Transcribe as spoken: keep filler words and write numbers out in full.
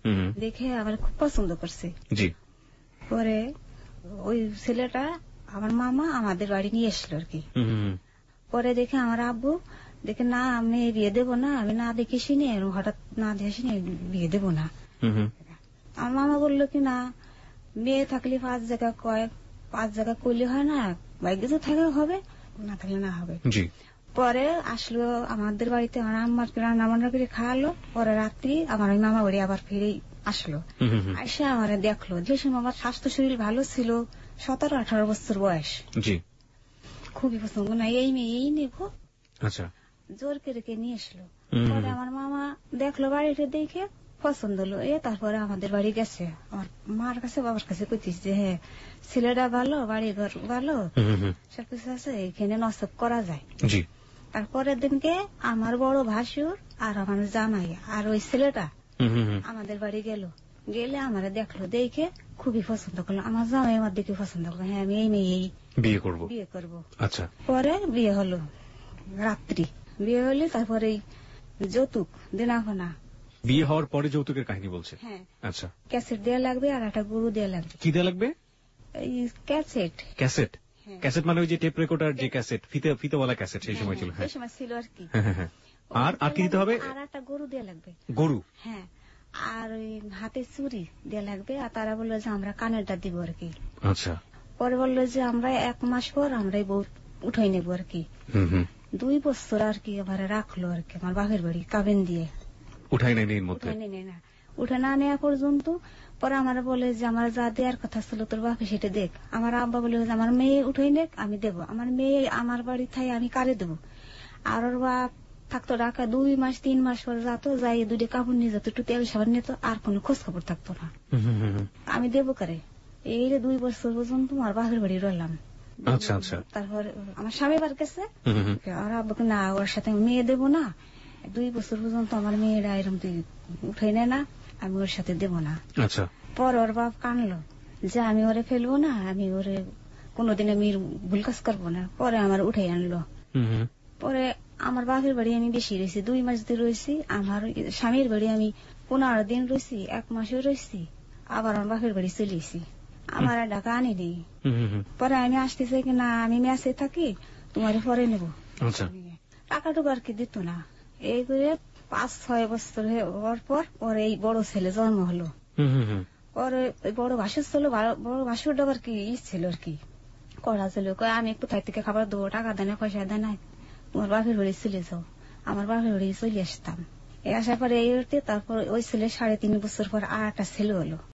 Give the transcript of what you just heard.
দেখে আমার খুব পছন্দ করছে। জি। পরে ওই ছেলেটা আমার মামা আমাদের বাড়ি নিয়ে এসলো আর কি। পরে দেখে আমার আব্বু দেখে না আমি বিয়ে দেবো না, আমি না দেখে শুনি হঠাৎ না দেখে শুনি বিয়ে দেবো না। আমার মামা বললো কি না মেয়ে থাকলে পাঁচ জায়গা কয়, পাঁচ জায়গা করলে হয় না, বাইকে তো থাকলে হবে, না থাকলে না হবে। পরে আসলো আমাদের বাড়িতে আমার আম্মার রান্না বান্না করে খাওয়ালো। পরে রাত্রি আমার ওই মামা বাড়ি আবার ফিরে আসলো, এসে আমার দেখলো যে সময় আমার স্বাস্থ্য শরীর ভালো ছিল, সতেরো আঠারো বছর বয়স। খুবই পছন্দ না এই মেয়ে এই নেবো, আচ্ছা জোর করে কে নিয়ে আসলো। পরে আমার মামা দেখলো বাড়িতে দেখে পছন্দ হলো, এ তারপরে আমাদের বাড়ি গেছে আমার মার কাছে বাবার কাছে কইতিস যে হ্যাঁ ছেলেটা ভালো, বাড়ি ঘর ভালো, সবকিছু আছে, এখানে নসব করা যায়। তারপরের দিনকে আমার বড় ভাসুর আর আমার জামাই আর ওই ছেলেটা আমাদের বাড়ি গেল, গেলে আমার দেখলো দেখে খুবই পছন্দ করলো। আমার জামাই আমার দেখে পছন্দ করলো, হ্যাঁ আমি এই মেয়ে বিয়ে করবো বিয়ে করবো। আচ্ছা পরে বিয়ে হলো, রাত্রি বিয়ে হলে তারপরে যৌতুক দেনাফানা। বিয়ে হওয়ার পরে যৌতুকের কাহিনী বলছে? হ্যাঁ। আচ্ছা ক্যাসেট দেওয়া লাগবে আর একটা গরু দেওয়া লাগবে। কি দেওয়া লাগবে? ক্যাসেট। ক্যাসেট? ক্যাসেট মানে ওই যে টেপ রেকর্ডার যে ক্যাসেট, ফিতে ফিতেওয়ালা ক্যাসেট সেই সময় ছিল। সেই সময় ছিল আর কি। আর আর কি দিতে হবে? আর একটা গরু দেওয়া লাগবে। গরু? হ্যাঁ। আর ওই হাতে চুরি দেওয়া লাগবে। আর তারা বললো যে আমরা কানেরটা দিব আর কি। আচ্ছা। পরে বললো যে আমরা এক মাস পর আমরা বউ উঠাই নেবো আর কি। দুই বছর আর কি এবারে রাখলো আর কি আমার বাপের বাড়ি কাবিন দিয়ে। উঠাই নেই এর মধ্যে? উঠাই নেই না, উঠে না নেওয়া পর্যন্ত। পরে আমার বলে যে আমার যা দেওয়ার কথা ছিল তোর বাপে সেটা দেখ। আমার আব্বা বলে যে আমার মেয়ে উঠাই নেক আমি দেবো, আমার মেয়ে আমার বাড়ি থাই আমি কারে দেবো। আর ওর বাপ থাকতো ঢাকা, দুই মাস তিন মাস পরে যাতো, যাই দুইটা কাপড় নিয়ে যেত, একটু তেল সাবান নিত, আর কোনো খোঁজ খবর থাকতো না। আমি দেবো কারে? এই দুই বছর পর্যন্ত আমার বাপের বাড়ি রইলাম। আচ্ছা আচ্ছা। তারপর আমার স্বামী বার গেছে, আর আব্বাকে না ওর সাথে মেয়ে দেবো না, দুই বছর পর্যন্ত আমার মেয়েরা এরকম তুই উঠাই নেয় না, আমি ওর সাথে দেবো না। আচ্ছা। পর ওর বাপ কানলো যে আমি ওরে ফেলবো না, আমি ওরে কোনোদিন আমি ভুল কাজ করবো না। পরে আমার উঠাই আনলো। পরে আমার বাপের বাড়ি আমি বেশি রয়েছি, দুই মাস দিয়ে রয়েছি। আমার স্বামীর বাড়ি আমি পনেরো দিন রয়েছি, এক মাসেও রয়েছি। আবার আমার বাপের বাড়ি চলেছি, আমার আর টাকা আনি নেই। পরে আমি আসতেছি কি না আমি মেসে থাকি, তোমার পরে নেবো। টাকা টুকু আর কি দিত না। এই করে পাঁচ ছয় বছর হওয়ার পর পরে এই বড় ছেলে জন্ম হলো। পরে বড় ভাসুর ছিল, বড় ভাসুর আবার কি ই ছিল আর কি করা ছিল, আমি কোথায় থেকে খাবার দেবো, টাকা দেয় না পয়সা দেয় না, তোমার বাপের বাড়ি চলে যাও। আমার বাপের বাড়ি চলে আসতাম। এই আসার পরে এই তারপর ওই ছেলে সাড়ে তিন বছর পর আর একটা ছেলে হলো।